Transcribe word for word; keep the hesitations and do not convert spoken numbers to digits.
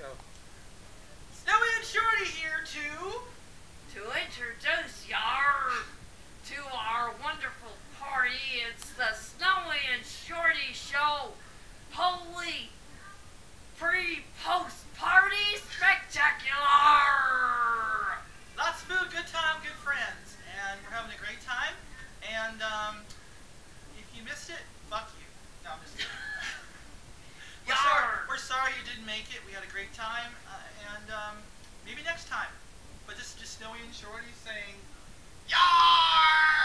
go. Snowy and Shorty here to... To introduce y'all to our wonderful party. It's the Snowy and Shorty Show Holy Pre-Post Party Spectacular! Lots of food, good time, good friends. And we're having a great time. And um, if you missed it, fuck you. No, I'm just kidding. we're, sorry, we're sorry you didn't make it. We had a great time. Uh, and um, maybe next time. But this is just Snowy and Shorty saying, Yar!